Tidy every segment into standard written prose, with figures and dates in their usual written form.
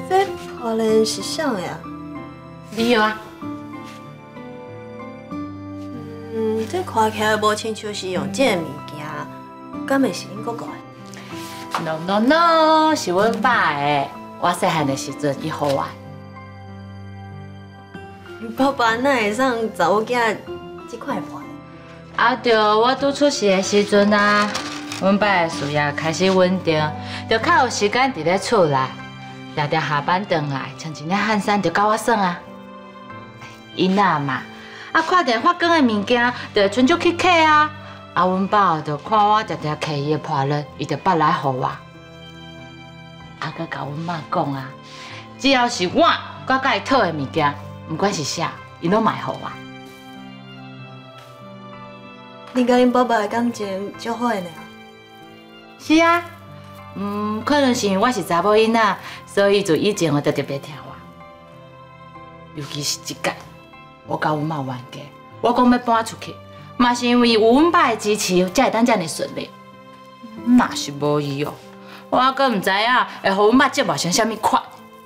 这可能是啥呀？ 理由啊？ 这看起来无亲像是用这个物件，敢会是恁哥哥的？ No no no， 是阮爸的。我细汉的时阵，伊予我。 爸爸哪会送查某囝这块破？ 啊对，我拄出世的时阵啊，阮爸的事业开始稳定，就较有时间伫咧厝内，常常下班回来，穿一领汗衫就教我耍啊。囡仔嘛，啊看见发光的物件，就会伸手去捡啊。啊，阮爸就看我常常摕伊的破烂，伊就捌来互我。啊，佮甲阮妈讲啊，只要是我甲伊讨的物件，不管是啥，伊拢会互我。 你甲恁爸爸的感情足好的呢？ 是啊，可能是因为我是查某囡仔，所以就以前就特别疼我。尤其是即届，我甲阮妈冤家，我讲要搬出去，嘛是因为有阮爸的支持，才会当遮尔顺利。若是无伊哦，我还阁唔知影会互阮爸折磨成啥物款。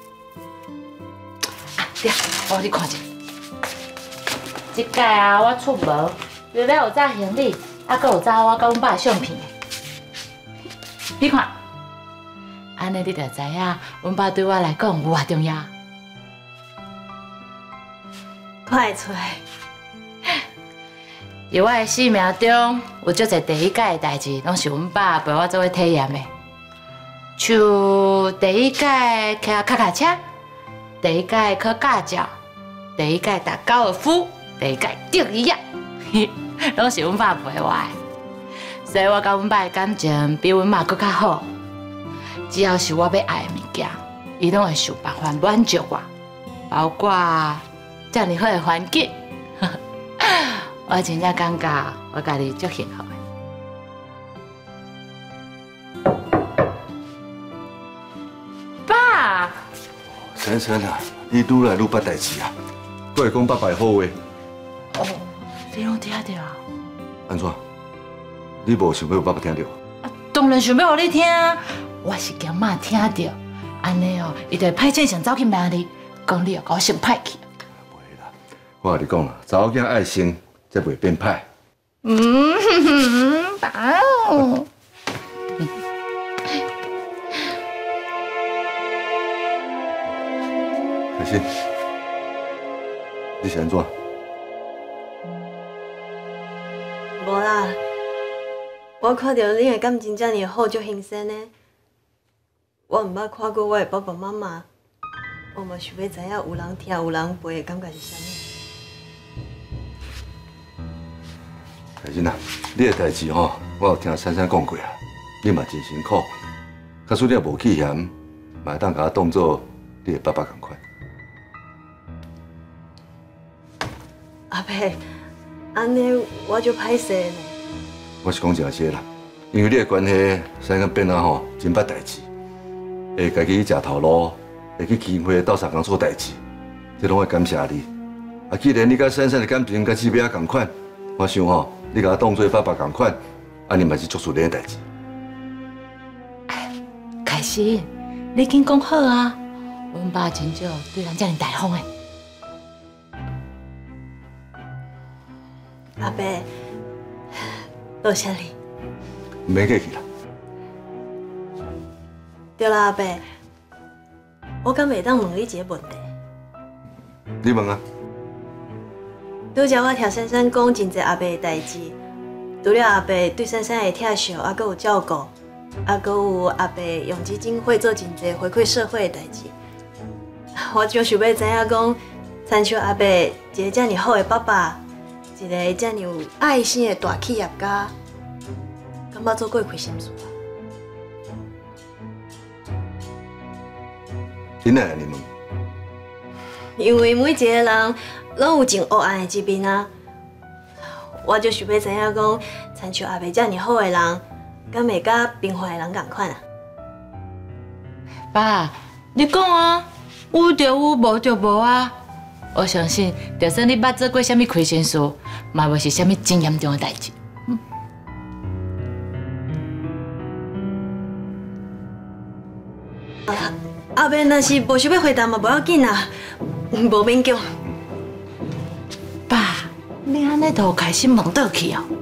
啊，对啊，我互你看者。即届啊，我出门，除了有载行李，还阁有载我甲阮爸的相片。你看，安尼你就知影，阮爸对我来讲有偌重要。 看会出来。 伫我的生命中，有足侪第一届的代志，拢是阮爸陪我做伙体验的，像第一届骑脚踏车，第一届考驾照，第一届打高尔夫，第一届钓鱼啊，拢是阮爸陪我的。所以我甲阮爸的感情比阮妈搁较好。只要是我要爱的物件，伊拢会想办法满足我，包括遮尔好的环境。我真正感觉我家己足幸福的。爸， 珊珊啊，你愈来愈捌代志啊，搁会讲爸爸的好话。 哦，你拢听到？ 安怎？你无想要有爸爸听到？ 当然想要互你听，我是惊妈听到，安尼哦，伊就会歹正常走去骂你，讲你又甲我生歹气。 袂啦，我甲你讲啦，查某囝爱生，才袂变歹。 爸。 可是，你是安怎？ 无啦，我看到恁的感情遮尔好，足新鲜的。我毋捌看过我的爸爸妈妈，我嘛想要知影有人听有人陪的感觉是啥物。 可是呐，你的代志吼，我有听珊珊讲过啊，你嘛真辛苦，假使你也无去嫌，嘛会当甲我当做你的爸爸同款。 阿伯，安尼我就歹势呢。 我是讲正些啦，因为你的关系，珊珊变啊吼，真捌代志，会家己去食头路，会去基金会斗相共做代志，这拢会感谢你。啊，既然你甲珊珊的感情甲志明同款，我想吼，你甲我当做爸爸同款，安尼嘛是做出你的代志。 开心，你紧讲好啊！阮爸真少对人遮尔大方的。 阿伯，多谢你。 唔免客气啦。 对啦，阿伯，我敢会当问你一个问题？ 你问啊？ 拄则我听珊珊讲真侪阿伯的代志，除了阿伯对珊珊的疼惜，还佫有照顾，还佫有阿伯用基金会做真侪回馈社会的代志。我就想要知影讲，参像阿伯一个遮尔好的爸爸，一个遮尔有爱心的大企业家，敢捌做过亏心事啊？ 你哪会安尼问？ 因为每一个人拢有真黑暗的一面啊，我就想要知影讲，参像阿伯遮尔好的人，敢会甲平凡的人同款啊？ 爸，你讲啊，有就有，无就无啊。我相信，就算你捌做过啥物亏心事，嘛袂是啥物真严重的代志。 好啦， 后面若是无想要回答嘛，无要紧啦，无勉强。 爸，你安尼都开始问倒去哦。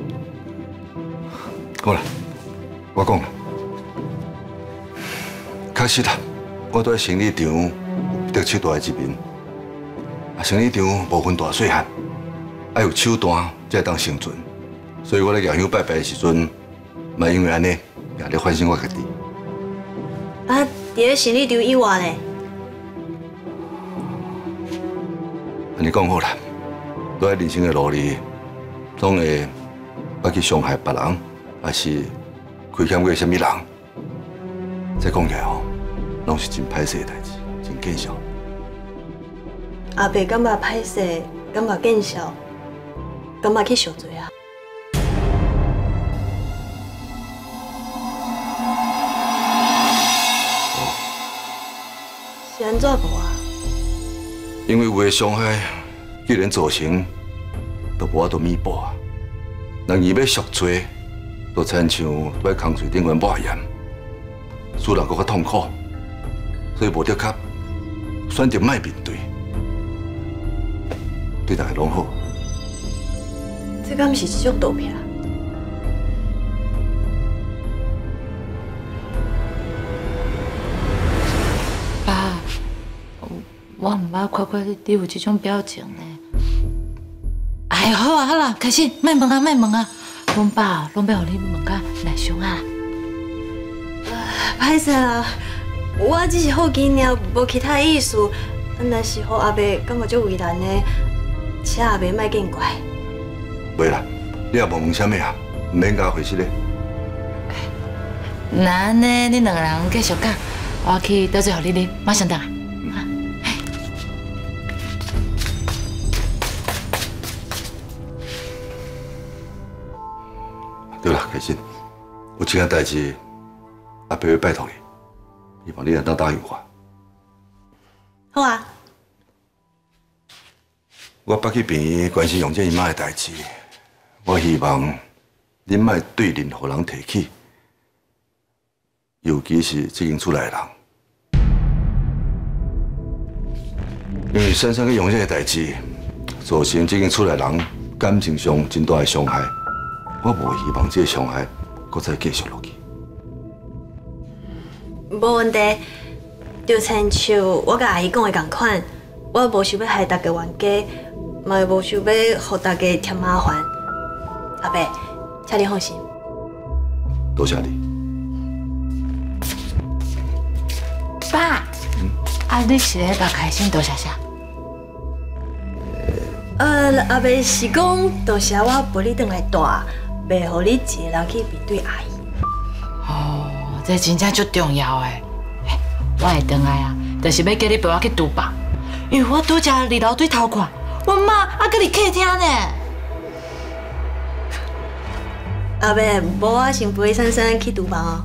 好啦，我讲啦，确实啦，我伫生理场有得手段的一面。啊，生理场无分大细汉，要有手段才会当生存。所以我咧夜香拜拜的时阵，嘛因为安尼，也咧反省我家己。 啊，伫咧生理场以外咧， 安尼讲好啦，在人生的路里，总会要去伤害别人，还是亏欠过什么人？再讲起来吼，拢是真歹势的代志，真见笑。 阿伯感觉歹势，感觉见笑，感觉去受罪啊。是安怎无啊？ 因为有的伤害，既然造成，就无法度弥补啊。人伊要赎罪，就亲像在空嘴顶面抹盐，使人更较痛苦。所以无得较选择卖面对，对大家拢好。 这敢是一种毒品？ 爸，我唔捌看过你有这种表情呢。哎，好啊，好啦，开始，莫问啊，莫问啊。阮爸拢要互你问甲内伤啊。 歹势啦，我只是好奇尔，无其他意思。若是互阿伯感觉足为难的，请阿伯莫见怪。 袂啦，你也问问啥物啊？唔免甲我回息咧。 那安尼，恁两个人继续讲，我去倒水互你啉，马上倒来。 对啦，开心，有一件代志，阿伯要拜托你，希望你能当答应我。 好啊。 我北去病院关心杨姐姨妈的代志，我希望恁莫对任何人提起，尤其是这间厝内的人，因为珊珊跟杨姐的代志，造成这间厝内人感情上真大的伤害。我无希望这个伤害搁再继续落去。 无问题，就亲像我甲阿姨讲的同款，我无想要害大家冤家，嘛无想要互大家添麻烦。阿伯，请你放心。 多谢你。 爸，啊，你是咧甲开心多谢啥？ 阿伯是讲，到时我陪你转来住，袂互你一个人去面对阿姨。 哦，这真正足重要诶！我会转来啊，就是要叫你陪我去厨房，因为我拄则伫楼顶头看，阮妈还搁伫客厅呢。 阿伯，无我先陪珊珊去厨房哦。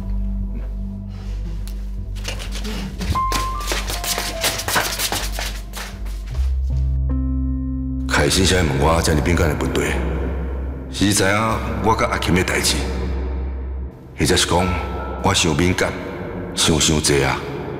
开心才问我遮尔敏感的问题，是知影我甲阿琴的代志，或者是讲我伤敏感，想济啊。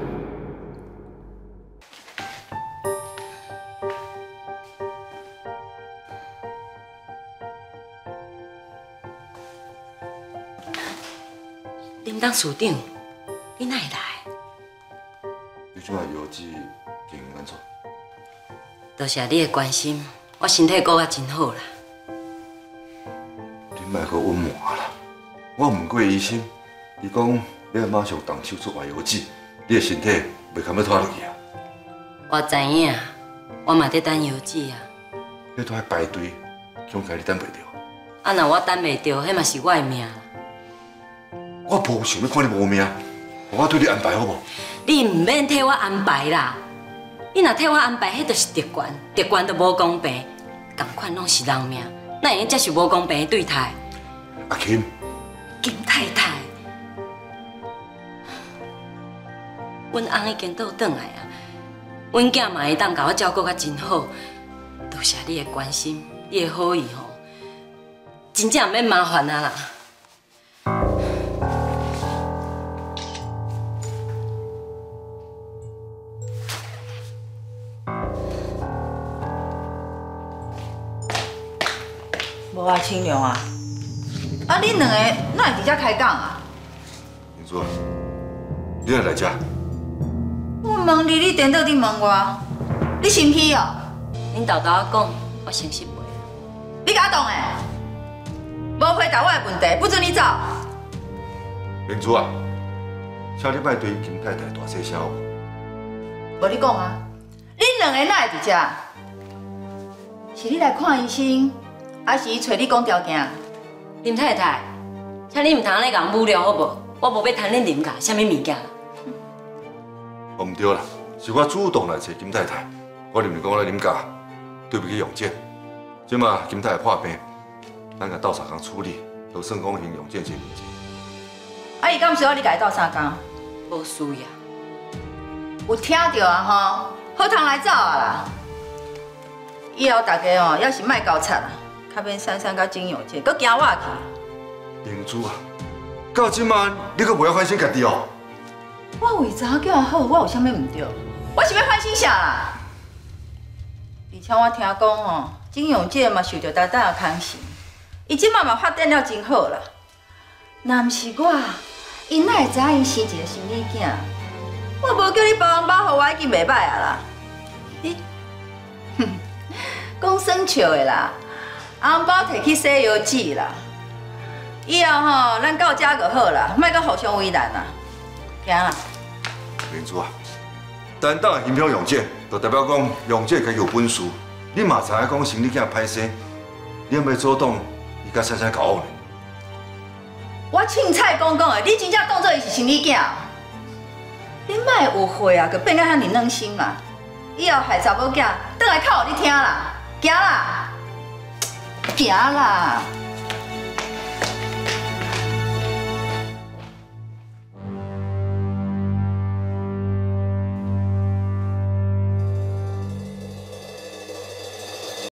林董事长，你哪会来？ 你即摆药剂经营安怎？ 多谢你的关心，我身体顾甲真好啦。 你莫阁隐瞒啦！我问过医生，伊讲你要马上动手术换药剂，你的身体袂堪要拖落去啊！ 我知影，我嘛在等药剂啊。 你都爱排队，恐怕你等袂着。 啊，若我等袂着，迄嘛是我的命啦。 我无想要看你无命，我对你安排好无？ 你唔免替我安排啦。你若替我安排，迄就是特权，特权就无公平，同款拢是人命，哪会用这是无公平的对待？ 阿琴， 金太太，阮翁已经倒转来啊，阮囝嘛会当甲我照顾甲真好。多谢你的关心，你的好意吼，真正免麻烦啊啦。 无啊，清凉啊！啊，恁两个哪会伫遮开讲啊？ 明珠啊，你哪来遮？ 我问你，你颠倒伫问我，你生气哦？ 恁豆豆仔讲，我诚实袂。 你甲我动诶！无回答我的问题，不准你走。 明珠啊，请你莫对金太太大声声哦。 无你讲啊，恁两个哪会伫遮？是你来看医生，还是找你讲条件？ 林太太，请你唔通安尼甲我侮辱好无？我无要贪恁林家啥物物件。 哦，唔对啦，是我主动来找金太太，我认为讲来恁家对不起永健。即马金太太破病，咱甲斗相共处理，都算讲行永健一个面子。 啊，伊敢需要你家斗相共？ 无需要。 有听到啊吼，好通来走啊啦！以后大家哦，要是莫交叉啦，较免珊珊甲金永健，搁惊我去。 明珠啊，到即马你阁袂晓反省家己哦？ 我为查叫好，我有啥物唔对？我是要反省啥啦？而且我听讲吼，金永健嘛受到大大的康刑，伊即马嘛发展了真好啦。若毋是我，因哪会知影伊生一个生理囝？我无叫你包红包互我，已经袂歹啊啦。你，讲算笑的啦，红包摕去洗药剂啦。以后吼，咱到遮就好啦，莫阁互相为难啦。行啦。 明珠啊，单当的欣赏永健，就代表讲永健家己有本事。你嘛知影讲生理囝歹生，你要阻挡伊甲珊珊交往呢？ 我凊彩讲的，你真正当作伊是生理囝？你莫有悔啊，佮变甲遐尼软心啦！以后害查某囝，倒来哭互你听啦，行啦，行啦。